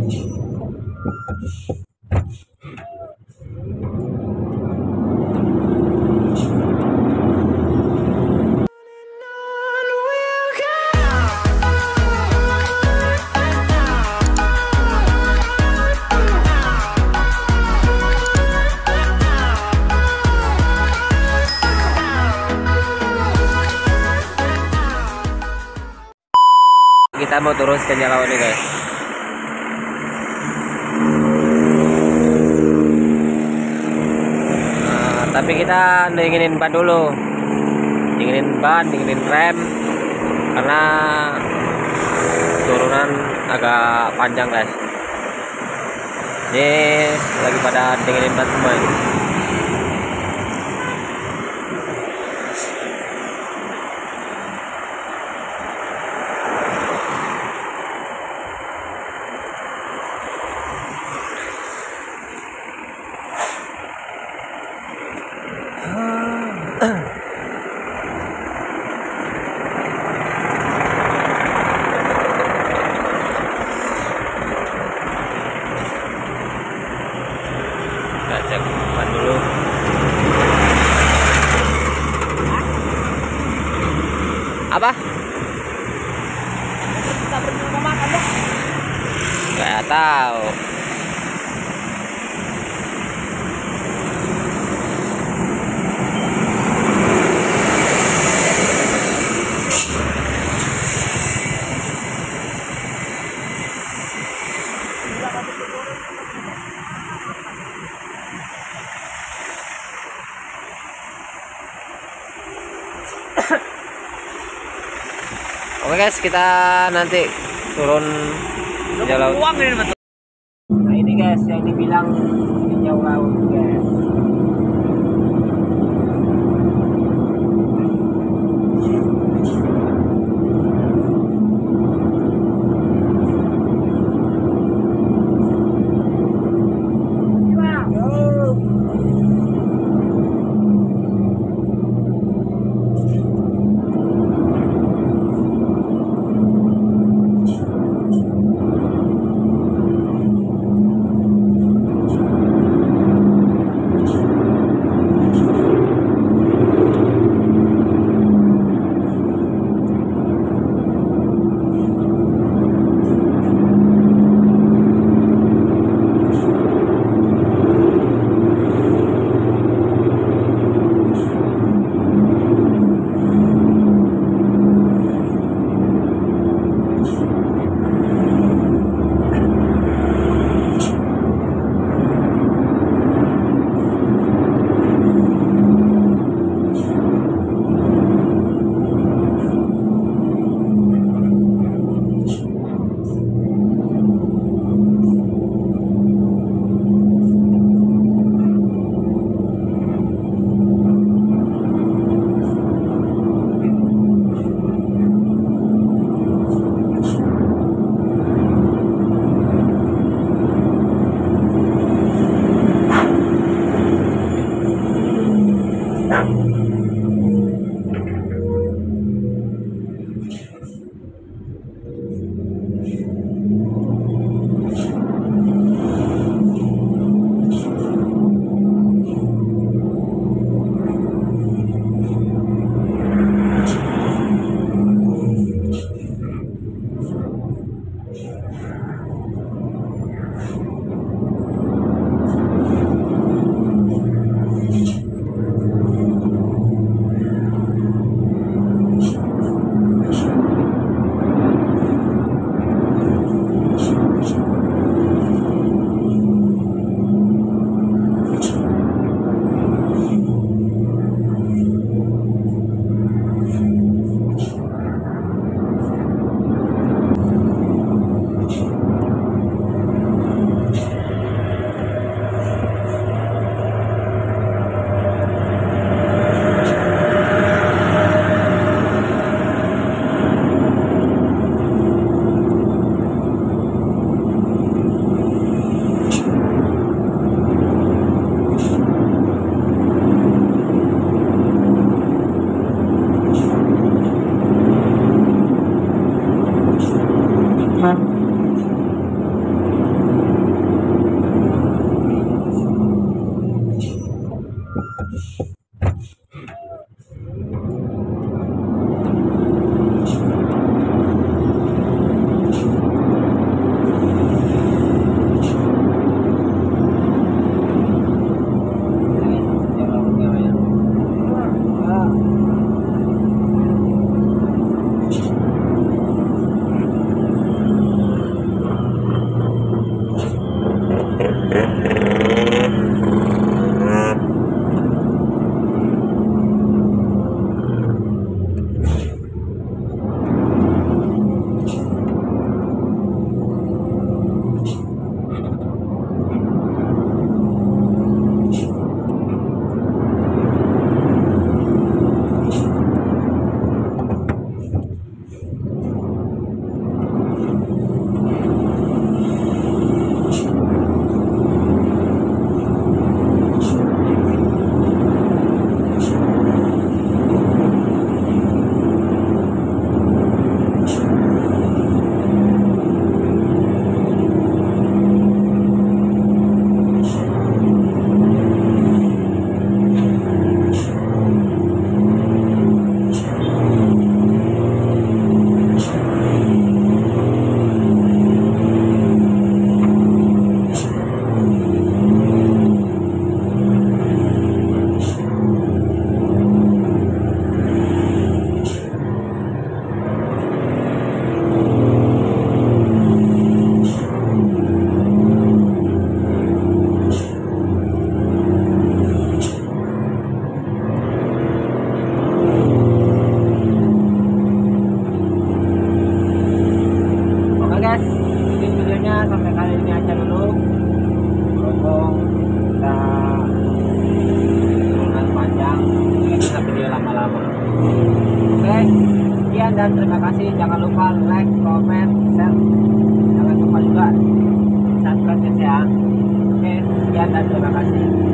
Kita mau turun Stenjalaw ini guys. Tapi kita dinginin ban dulu, dinginin rem, karena turunan agak panjang guys. Ini lagi pada dinginin ban semua ini. Kita cek ban dulu. Apa? Kita berdua makan ya? Gak tahu. Oke guys, kita nanti turun Stenjalaw. Uang ini betul. Nah ini guys yang dibilang tinjau laut guys. ini aja dulu. Berhubung kita dengan panjang, ini kita video lama-lama. Oke, sekian dan terima kasih. Jangan lupa like, comment, share. Jangan lupa juga subscribe ya. Oke, sekian dan terima kasih.